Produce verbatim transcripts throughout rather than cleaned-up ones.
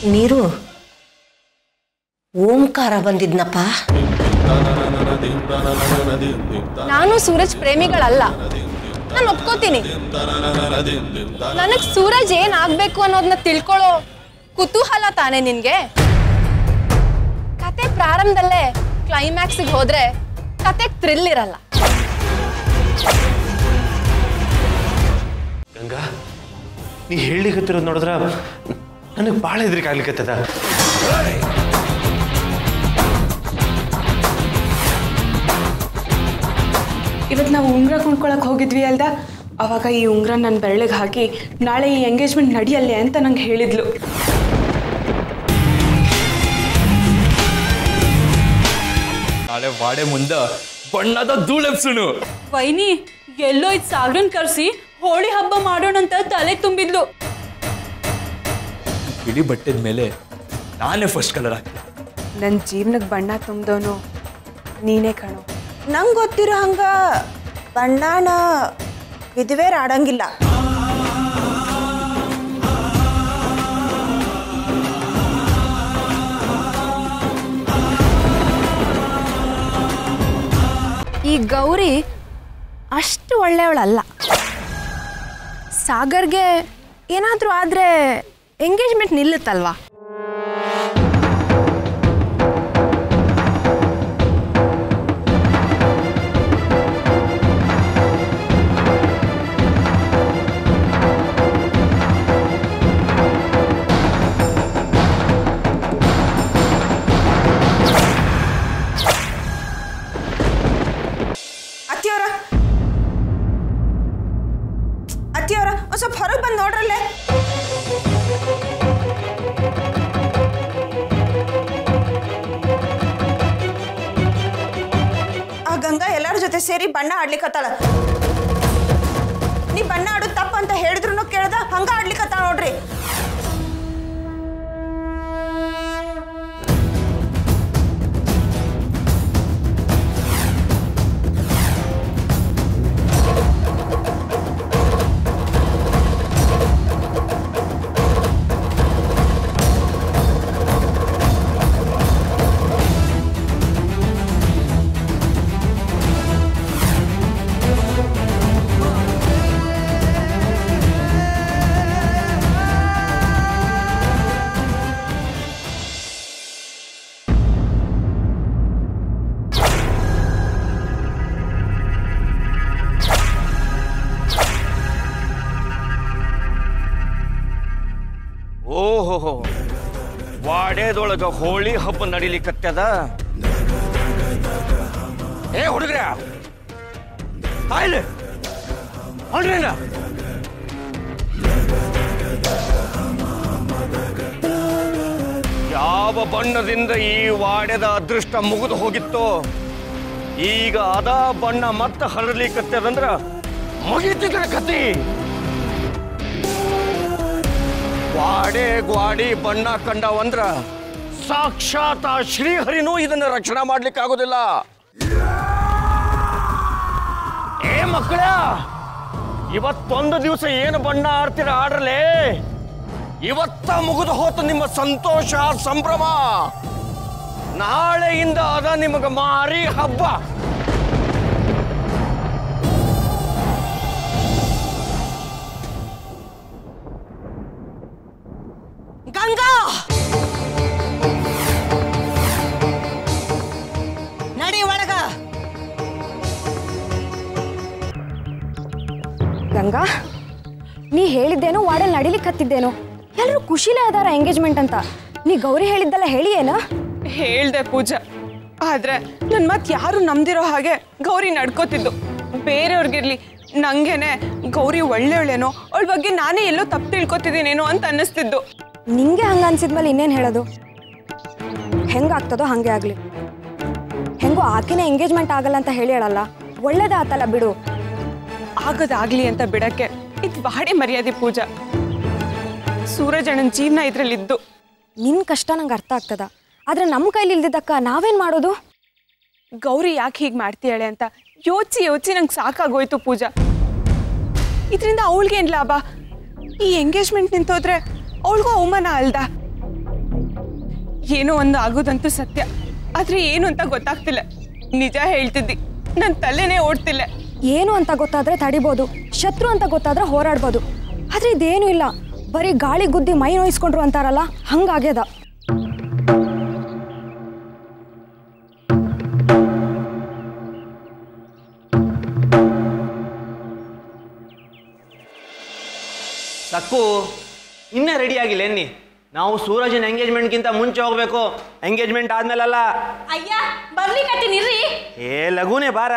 ನೀರು ಓಂಕಾರ ಬಂದಿದ್ನಪ್ಪ. ನಾನು ಸೂರಜ್ ಪ್ರೇಮಿಗಳಲ್ಲ, ನಾನು ಒಪ್ಕೋತೀನಿ. ನನಗ್ ಸೂರಜ್ ಏನ್ ಆಗ್ಬೇಕು ಅನ್ನೋದನ್ನ ತಿಳ್ಕೊಳ್ಳೋ ಕುತೂಹಲ ತಾನೇ ನಿನ್ಗೆ? ಕತೆ ಪ್ರಾರಂಭದಲ್ಲೇ ಕ್ಲೈಮ್ಯಾಕ್ಸಿಗೆ ಹೋದ್ರೆ ಕತೆಗೆ ಥ್ರಿಲ್ ಇರಲ್ಲ. ಗಂಗಾ, ನೀ ಹೇಳಿಕತ್ತಿರೋದು ನೋಡಿದ್ರ ನನಗೆ ಭಾಳ ಹೆದರಿಕೆ ಆಗ್ಲಿಕ್ಕತ್ತದ. ಇವತ್ತು ನಾವು ಉಂಗ್ರ ಕೊಂಡ್ಕೊಳಕ್ ಹೋಗಿದ್ವಿ ಅಲ್ದ, ಅವಾಗ ಈ ಉಂಗ್ರ ನನ್ನ ಬೆರಳಿಗೆ ಹಾಕಿ ನಾಳೆ ಈ ಎಂಗೇಜ್ಮೆಂಟ್ ನಡೆಯಲ್ಲೇ ಅಂತ ನಂಗೆ ಹೇಳಿದ್ಲು. ನಾಳೆ ವಾಡೆ ಮುಂದೆ ಬಣ್ಣದ ಧೂಳೆಪ್ಸುನು. ವೈನಿ ಎಲ್ಲೋ ಇದು ಸಾಗರನ್ ಕರ್ಸಿ ಹೋಳಿ ಹಬ್ಬ ಮಾಡೋಣಂತ ತಲೆ ತುಂಬಿದ್ಲು. ಬಿಳಿ ಬಟ್ಟೆದ ಮೇಲೆ ನಾನೇ ಫಸ್ಟ್ ಕಲರ್ ಹಾಕ್ತೀನಿ. ನನ್ನ ಜೀವನಕ್ಕೆ ಬಣ್ಣ ತುಂಬಿದವನು ನೀನೇ ಕಣೋ. ನಂಗೆ ಗೊತ್ತಿರೋ ಹಂಗ ಬಣ್ಣನ ವಿಧವೇರ್ ಆಡಂಗಿಲ್ಲ. ಈ ಗೌರಿ ಅಷ್ಟು ಒಳ್ಳೆಯವಳಲ್ಲ. ಸಾಗರ್ಗೆ ಏನಾದರೂ ಆದರೆ ಎಂಗೇಜ್ಮೆಂಟ್ ನಿಲ್ಲುತ್ತಲ್ವಾ? ಅತ್ತಿಯವರ ಅತ್ತಿಯವರ ಒಂದು ಸ್ವಲ್ಪ ಹೊರಗೆ ಬಂದು ನೋಡ್ರಲ್ಲೇ. ಆ ಗಂಗಾ ಎಲ್ಲರ ಜೊತೆ ಸೇರಿ ಬಣ್ಣ ಆಡ್ಲಿಕ್ಕತ್ತಾಳ. ನೀ ಬಣ್ಣ ಆಡೋದು ತಪ್ಪ ಅಂತ ಹೇಳಿದ್ರು ಕೇಳ್ದ ಹಂಗ ಆಡ್ಲಿಕ್ಕತ್ತಾಳ ನೋಡ್ರಿ. ಓಹೋ, ವಾಡೇದೊಳಗ ಹೋಳಿ ಹಬ್ಬ ನಡಿಲಿಕ್ಕತ್ತದ. ಏ ಹುಡುಗ್ರ, ಆಯ್ಲೆ ಹೊಂಡ್ರೇನ? ಯಾವ ಬಣ್ಣದಿಂದ ಈ ವಾಡೆದ ಅದೃಷ್ಟ ಮುಗಿದು ಹೋಗಿತ್ತೋ, ಈಗ ಅದ ಬಣ್ಣ ಮತ್ತೆ ಹರಡ್ಲಿಕ್ಕತ್ತದಂದ್ರ ಮುಗಿತಿದ್ರ ಕತಿ. ವಾಡೆ ಗ್ವಾಡಿ ಬಣ್ಣ ಕಂಡವಂದ್ರ ಸಾಕ್ಷಾತ್ ಆ ಶ್ರೀಹರಿನೂ ಇದನ್ನ ರಕ್ಷಣೆ ಮಾಡ್ಲಿಕ್ಕೆ ಆಗೋದಿಲ್ಲ. ಏ ಮಕ್ಕಳ, ಇವತ್ತೊಂದು ದಿವಸ ಏನು ಬಣ್ಣ ಆಡ್ತೀರ ಆಡ್ರಲೇ. ಇವತ್ತ ಮುಗಿದು ಹೋತು ನಿಮ್ಮ ಸಂತೋಷ ಸಂಭ್ರಮ. ನಾಳೆಯಿಂದ ಅದ ನಿಮಗ ಮಾರಿ ಹಬ್ಬ. ಗಂಗಾ, ನಡಿ ಒಳಗ. ಗಂಗಾ, ನೀ ಹೇಳಿದ್ದೇನೋ ವಾಡಲ್ಲಿ ನಡಿಲಿಕ್ಕೆ ಹತ್ತಿದ್ದೇನೋ. ಎಲ್ಲರೂ ಖುಷಿಲೇ ಅದಾರ ಎಂಗೇಜ್ಮೆಂಟ್ ಅಂತ. ನೀ ಗೌರಿ ಹೇಳಿದ್ದಲ್ಲ ಹೇಳಿ ಏನ? ಹೇಳ್ದೆ ಪೂಜಾ, ಆದ್ರೆ ನನ್ನ ಮಾತು ಯಾರು ನಂಬ್ದಿರೋ ಹಾಗೆ ಗೌರಿ ನಡ್ಕೋತಿದ್ದು. ಬೇರೆಯವ್ರಿಗಿರ್ಲಿ, ನಂಗೇನೆ ಗೌರಿ ಒಳ್ಳೆಯವಳೇನೋ, ಅವಳ ಬಗ್ಗೆ ನಾನೇ ಎಲ್ಲೋ ತಪ್ಪು ತಿಳ್ಕೊತಿದ್ದೀನೇನೋ ಅಂತ ಅನ್ನಿಸ್ತಿದ್ದು. ನಿಂಗೆ ಹಂಗ ಅನ್ಸಿದ್ಮೇಲೆ ಇನ್ನೇನು ಹೇಳೋದು? ಹೆಂಗಾಗ್ತದೋ ಹಾಗೆ ಆಗಲಿ. ಹೆಂಗೋ ಆಕೆನೇ ಎಂಗೇಜ್ಮೆಂಟ್ ಆಗಲ್ಲ ಅಂತ ಹೇಳಿ ಹೇಳಲ್ಲ, ಒಳ್ಳೇದಾತಲ್ಲ ಬಿಡು. ಆಗೋದಾಗ್ಲಿ ಅಂತ ಬಿಡಕ್ಕೆ ಇದು ಬಾಡಿ ಮರ್ಯಾದೆ ಪೂಜಾ. ಸೂರಜ್ ಅಣ್ಣನ ಜೀವನ ಇದ್ರಲ್ಲಿದ್ದು. ನಿನ್ನ ಕಷ್ಟ ನಂಗೆ ಅರ್ಥ ಆಗ್ತದ, ಆದ್ರೆ ನಮ್ಮ ಕೈಲಿ ಇಲ್ದಿದ್ದಕ್ಕ ನಾವೇನು ಮಾಡೋದು? ಗೌರಿ ಯಾಕೆ ಹೀಗೆ ಮಾಡ್ತೀಯಾಳೆ ಅಂತ ಯೋಚಿಸಿ ಯೋಚಿಸಿ ನಂಗೆ ಸಾಕಾಗೋಯ್ತು ಪೂಜಾ. ಇದರಿಂದ ಅವಳಿಗೇನು ಲಾಭ? ಈ ಎಂಗೇಜ್ಮೆಂಟ್ ನಿಂತೋದ್ರೆ ಅವಳಿಗೂ ಅವಮಾನ ಅಲ್ದ. ಏನೋ ಒಂದು ಆಗೋದಂತೂ ಸತ್ಯ, ಆದ್ರೆ ಏನು ಅಂತ ಗೊತ್ತಾಗ್ತಿಲ್ಲ. ನಿಜ ಹೇಳ್ತಿದ್ದಿ, ನನ್ನ ತಲೆನೇ ಓಡ್ತಿಲ್ಲ. ಏನು ಅಂತ ಗೊತ್ತಾದ್ರೆ ತಡಿಬೋದು, ಶತ್ರು ಅಂತ ಗೊತ್ತಾದ್ರೆ ಹೋರಾಡ್ಬೋದು. ಆದ್ರೆ ಇದೇನು ಇಲ್ಲ, ಬರೀ ಗಾಳಿ ಗುದ್ದಿ ಮೈ ನೋಯಿಸ್ಕೊಂಡ್ರು ಅಂತಾರಲ್ಲ, ಹಂಗಾಗ್ಯದ. ಸಕ್ಕು ಇನ್ನೇ ರೆಡಿ ಆಗಿಲ್ಲ ಎನ್ನಿ. ನಾವು ಸೂರಜನ ಎಂಗೇಜ್ಮೆಂಟ್ಗಿಂತ ಮುಂಚೆ ಹೋಗ್ಬೇಕು, ಎಂಗೇಜ್ಮೆಂಟ್ ಆದ್ಮೇಲಲ್ಲ. ಅಯ್ಯ ಬರ್ಲಿ ಕಟ್ಟಿನಿರ್ರಿ. ಏ ಲಘುನೇ ಬಾರ.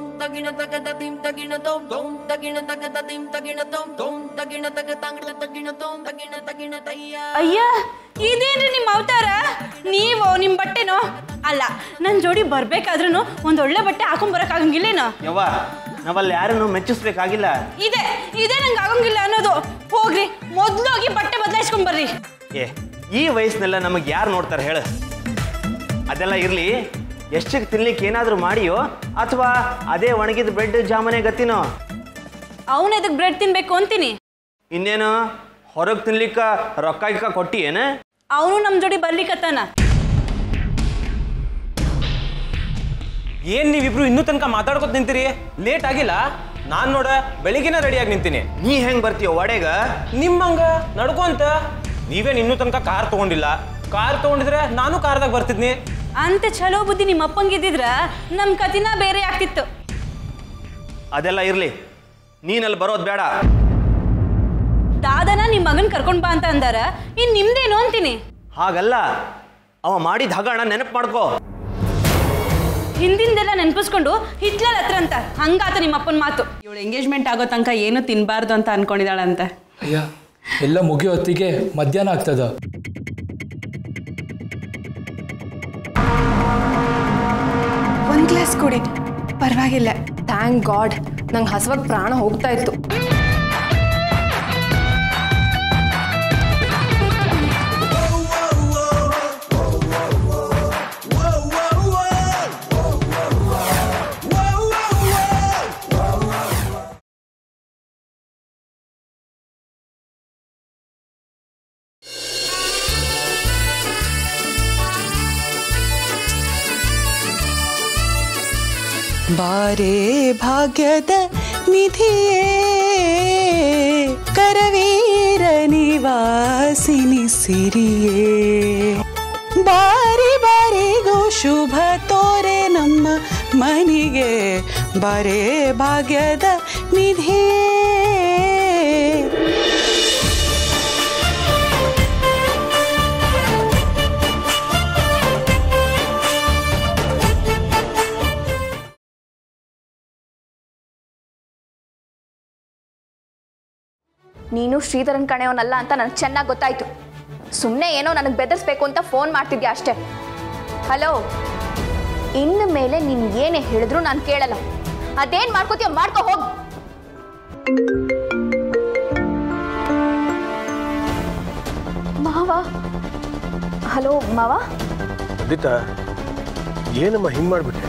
ಅಯ್ಯ ಇದೇನ್ರಿ ನಿಮ್ಮ ಅವತಾರ? ನೀವು ನಿಮ್ ಬಟ್ಟೆನೋ ಅಲ್ಲ, ನನ್ ಜೋಡಿ ಬರ್ಬೇಕಾದ್ರೂ ಒಂದ್ ಒಳ್ಳೆ ಬಟ್ಟೆ ಹಾಕೊಂಡ್ ಬರಕ್ ಆಗಂಗಿಲ್ಲೇನೋ? ಯವ್ವ, ನಾವಲ್ಲಿ ಯಾರನ್ನು ಮೆಚ್ಚಿಸ್ಬೇಕಾಗಿಲ್ಲ. ಇದೆ ಇದೇ ನಂಗೆ ಆಗಂಗಿಲ್ಲ ಅನ್ನೋದು. ಹೋಗ್ರಿ ಮೊದ್ಲೋಗಿ ಬಟ್ಟೆ ಬದಲಾಯಿಸ್ಕೊಂಡ್ ಬರ್ರಿ. ಏ ಈ ವಯಸ್ಸಿನೆಲ್ಲ ನಮಗೆ ಯಾರು ನೋಡ್ತಾರೆ ಹೇಳ? ಅದೆಲ್ಲ ಇರ್ಲಿ, ಎಷ್ಟಕ್ಕೆ ತಿನ್ಲಿಕ್ಕೆ ಏನಾದರೂ ಮಾಡಿಯೋ ಅಥವಾ ಅದೇ ಒಣಗಿದ ಬ್ರೆಡ್ ಜಾಮನೆ ಗತ್ತಿನೋ? ಅವನ ಇದಕ್ಕೆ ಬ್ರೆಡ್ ತಿನ್ಬೇಕು ಅಂತೀನಿ. ಇನ್ನೇನು ಹೊರಗೆ ತಿನ್ಲಿಕ್ಕ ರೊಕ್ಕ ಇಕ್ಕ ಕೊಟ್ಟಿ ಏನ? ಅವನು ನಮ್ ಜೋಡಿ ಬರ್ಲಿಕ್ಕತ್ತಾನ. ಏನ್ ನೀವಿಬ್ರು ಇನ್ನೂ ತನಕ ಮಾತಾಡ್ಕೊತ ನಿಂತೀರಿ? ಲೇಟ್ ಆಗಿಲ್ಲ? ನಾನ್ ನೋಡ ಬೆಳಿಗ್ಗೆನ ರೆಡಿಯಾಗಿ ನಿಂತೀನಿ. ನೀ ಹೆಂಗ್ ಬರ್ತೀಯ ಒಡೆಗ? ನಿಮ್ಮಂಗ ನಡ್ಕೊಂತ. ನೀವೇನ್ ಇನ್ನೂ ತನಕ ಕಾರ್ ತಗೊಂಡಿಲ್ಲ. ಕಾರ್ ತಗೊಂಡಿದ್ರೆ ನಾನು ಕಾರ್ದಾಗ ಬರ್ತಿದ್ನಿ. ಅಂತ ಚಲೋ ಬುದ್ಧಿ ನಿಮ್ಮ ಅಪ್ಪಂಗಿದ್ದಿದ್ರ ನಮ್ ಕತಿನ ಬೇರೆ ಆಗ್ತಿತ್ತು. ಅದೆಲ್ಲ ಇರ್ಲಿ, ನೀನಲ್ಲಿ ಬರೋದು ಬೇಡ. ದಾದನ ನಿಮ್ ಮಗನ್ ಕರ್ಕೊಂಡ್ ಬಾ ಅಂತ ಅಂದಾರ, ಇನ್ ನಿಮ್ದೇನು ಅಂತೀನಿ. ಹಾಗಲ್ಲ, ಅವ ಮಾಡಿದ ಹಗರಣ ನೆನಪು ಮಾಡ್ಕೋ. ಹಿಂದಿಂದೆಲ್ಲ ನೆನಪಿಸ್ಕೊಂಡು ಹಿಟ್ಲರ್ ಹತ್ರ ಅಂತ ಹಂಗಾತ ನಿಮ್ಮ ಅಪ್ಪನ ಮಾತು. ಇವಳು ಎಂಗೇಜ್ಮೆಂಟ್ ಆಗೋ ತನಕ ಏನು ತಿನ್ಬಾರ್ದು ಅಂತ ಅನ್ಕೊಂಡಿದ್ದಾಳಂತೆ. ಅಯ್ಯ ಎಲ್ಲ ಮುಗಿಯೋ ಹೊತ್ತಿಗೆ ಮಧ್ಯಾಹ್ನ ಆಗ್ತದ. ಒಂದ್ ಗ್ಲಾಸ್ ಕುಡಿ, ಪರವಾಗಿಲ್ಲ. ಥ್ಯಾಂಕ್ ಗಾಡ್, ನಂಗೆ ಹಸುವಾಗಿ ಪ್ರಾಣ ಹೋಗ್ತಾ ಇತ್ತು. ಬಾರೇ ಭಾಗ್ಯದ ನಿಧಿಯೇ ಕರವೀರ ನಿವಾಸಿನಿ ಸಿರಿಯೇ, ಬಾರಿ ಬಾರಿಗೂ ಶುಭ ತೋರೆ ನಮ್ಮ ಮನಿಗೆ, ಬಾರೇ ಭಾಗ್ಯದ ನಿಧಿಯೇ. ನೀನು ಶ್ರೀಧರನ್ ಕಣೆಯವನಲ್ಲ ಅಂತ ನನಗೆ ಚೆನ್ನಾಗಿ ಗೊತ್ತಾಯ್ತು. ಸುಮ್ಮನೆ ಏನೋ ನನಗೆ ಬೆದರಿಸ್ಬೇಕು ಅಂತ ಫೋನ್ ಮಾಡ್ತಿದ್ಯಾ ಅಷ್ಟೇ. ಹಲೋ, ಇನ್ನು ಮೇಲೆ ನೀನು ಏನೇ ಹೇಳಿದ್ರು ನಾನು ಕೇಳಲ್ಲ. ಅದೇನು ಮಾಡ್ಕೋತೀಯ ಮಾಡ್ಕೋ ಹೋಗ್. ಮಾವ, ಹಲೋ ಮಾವ. ಅದಿತಾ, ಏನಮ್ಮ ಹಿಂಗೆ ಮಾಡಿಬಿಟ್ಟೆ?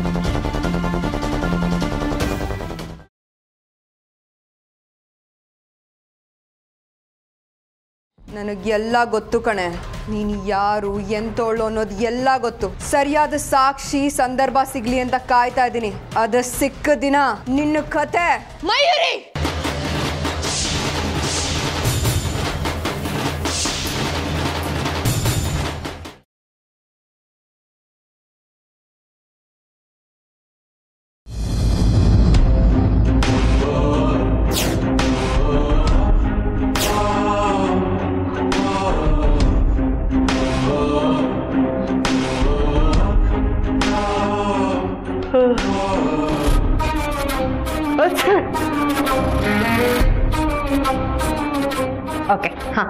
ನನಗೆಲ್ಲ ಗೊತ್ತು ಕಣೆ, ನೀನು ಯಾರು ಎಂತೋಳು ಅನ್ನೋದು ಎಲ್ಲ ಗೊತ್ತು. ಸರಿಯಾದ ಸಾಕ್ಷಿ ಸಂದರ್ಭ ಸಿಗ್ಲಿ ಅಂತ ಕಾಯ್ತಾ ಇದ್ದೀನಿ. ಅದ ಸಿಕ್ಕ ದಿನ ನಿನ್ನ ಕತೆ ಮಯೂರಿ. ಓಕೆ, ಹಾಂ.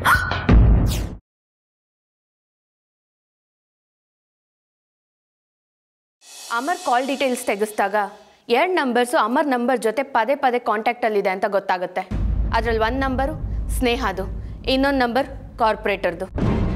ಅಮರ್ ಕಾಲ್ ಡೀಟೇಲ್ಸ್ ತೆಗೆಸಿದಾಗ ಎರಡು ನಂಬರ್ಸು ಅಮರ್ ನಂಬರ್ ಜೊತೆ ಪದೇ ಪದೇ ಕಾಂಟ್ಯಾಕ್ಟಲ್ಲಿದೆ ಅಂತ ಗೊತ್ತಾಗುತ್ತೆ. ಅದರಲ್ಲಿ ಒಂದು ನಂಬರು ಸ್ನೇಹದು, ಇನ್ನೊಂದು ನಂಬರ್ ಕಾರ್ಪೊರೇಟರ್ದು.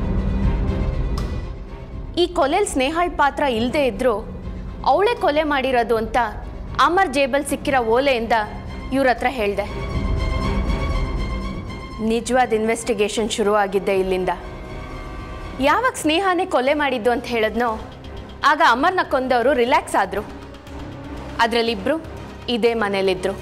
ಈ ಕೊಲೆಯಲ್ಲಿ ಸ್ನೇಹಳ ಪಾತ್ರ ಇಲ್ಲದೆ ಇದ್ದರೂ ಅವಳೇ ಕೊಲೆ ಮಾಡಿರೋದು ಅಂತ ಅಮರ್ ಜೇಬಲ್ ಸಿಕ್ಕಿರೋ ಓಲೆಯಿಂದ ಇವ್ರ ಹತ್ರ ಹೇಳಿದೆ. ನಿಜವಾದ ಇನ್ವೆಸ್ಟಿಗೇಷನ್ ಶುರುವಾಗಿದ್ದೆ ಇಲ್ಲಿಂದ. ಯಾವಾಗ ಸ್ನೇಹನೇ ಕೊಲೆ ಮಾಡಿದ್ದು ಅಂತ ಹೇಳಿದ್ನೋ ಆಗ ಅಮರ್ನ ಕೊಂದವರು ರಿಲ್ಯಾಕ್ಸ್ ಆದ್ರು. ಅದರಲ್ಲಿಬ್ರು ಇದೇ ಮನೇಲಿದ್ರು.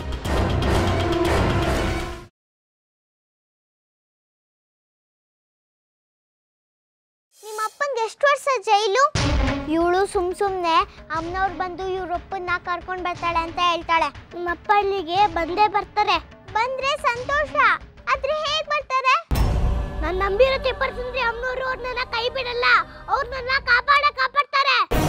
ನಿಮ್ಮ ಅಪ್ಪಂಗೆ ಎಷ್ಟು ವರ್ಷ ಜೈಲು? ಇವಳು ಸುಮ್ ಸುಮ್ನೆ ಅಮ್ಮನವ್ರು ಬಂದು ಇವ್ರಪ್ಪನ್ನ ಕರ್ಕೊಂಡ್ ಬರ್ತಾಳೆ ಅಂತ ಹೇಳ್ತಾಳೆ. ನಿಮ್ಮಪ್ಪ ಇಲ್ಲಿಗೆ ಬಂದೇ ಬರ್ತಾರೆ. ಬಂದ್ರೆ ಸಂತೋಷ, ಆದ್ರೆ ಹೇಗ್ ಬರ್ತಾರೆ? ನಾನ್ ನಂಬಿರೋ ತಿಪ್ಪರ್ ಸುಂದ್ರಿ ಅಮ್ಮನವ್ರು ಅವ್ರನ್ನ ಕೈ ಬಿಡಲ್ಲ, ಅವ್ರನ್ನ ಕಾಪಾಡ ಕಾಪಾಡ್ತಾರೆ.